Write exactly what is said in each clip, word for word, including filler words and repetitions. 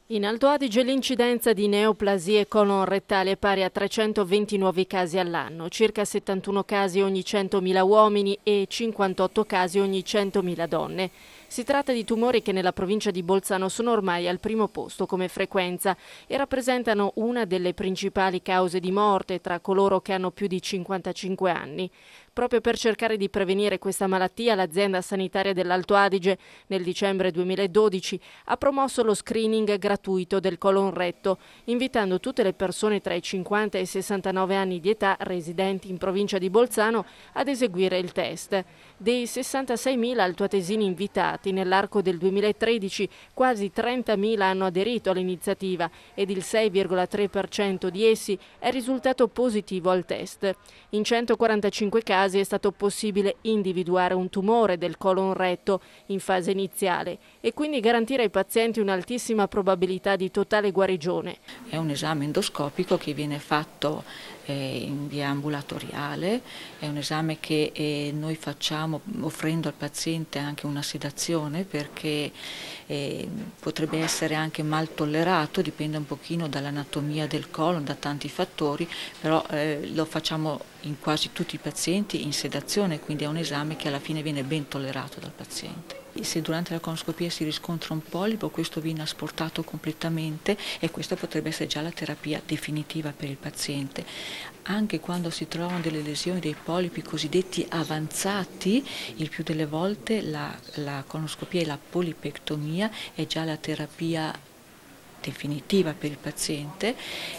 In Alto Adige l'incidenza di neoplasie colon-rettali è pari a trecentoventi nuovi casi all'anno, circa settantuno casi ogni centomila uomini e cinquantotto casi ogni centomila donne. Si tratta di tumori che nella provincia di Bolzano sono ormai al primo posto come frequenza e rappresentano una delle principali cause di morte tra coloro che hanno più di cinquantacinque anni. Proprio per cercare di prevenire questa malattia, l'azienda sanitaria dell'Alto Adige nel dicembre duemiladodici ha promosso lo screening gratuito del colon retto, invitando tutte le persone tra i cinquanta e i sessantanove anni di età residenti in provincia di Bolzano ad eseguire il test. Dei sessantaseimila altoatesini invitati nell'arco del duemilatredici, quasi trentamila hanno aderito all'iniziativa ed il sei virgola tre per cento di essi è risultato positivo al test. In centoquarantacinque casi è stato possibile individuare un tumore del colon retto in fase iniziale e quindi garantire ai pazienti un'altissima probabilità di totale guarigione. È un esame endoscopico che viene fatto eh, in via ambulatoriale, è un esame che eh, noi facciamo offrendo al paziente anche una sedazione perché eh, potrebbe essere anche mal tollerato, dipende un pochino dall'anatomia del colon, da tanti fattori, però eh, lo facciamo in quasi tutti i pazienti in sedazione, quindi è un esame che alla fine viene ben tollerato dal paziente. Se durante la colonoscopia si riscontra un polipo, questo viene asportato completamente e questa potrebbe essere già la terapia definitiva per il paziente. Anche quando si trovano delle lesioni dei polipi cosiddetti avanzati, il più delle volte la, la colonoscopia e la polipectomia è già la terapia definitiva per il paziente.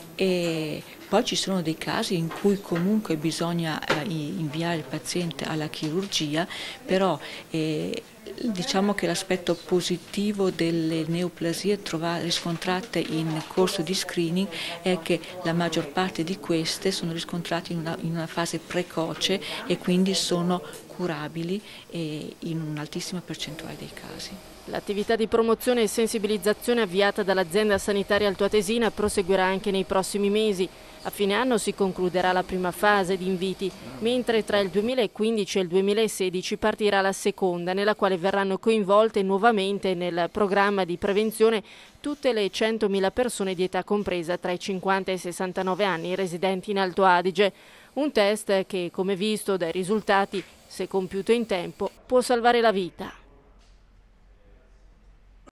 E poi ci sono dei casi in cui comunque bisogna eh, inviare il paziente alla chirurgia, però eh, diciamo che l'aspetto positivo delle neoplasie trovate, riscontrate in corso di screening è che la maggior parte di queste sono riscontrate in una, in una fase precoce e quindi sono curabili eh, in un'altissima percentuale dei casi. L'attività di promozione e sensibilizzazione avviata dall'azienda sanitaria altoatesina proseguirà anche nei prossimi mesi. A fine anno si concluderà la prima fase di inviti, mentre tra il duemilaquindici e il duemilasedici partirà la seconda, nella quale verranno coinvolte nuovamente nel programma di prevenzione tutte le centomila persone di età compresa tra i cinquanta e i sessantanove anni residenti in Alto Adige. Un test che, come visto dai risultati, se compiuto in tempo, può salvare la vita.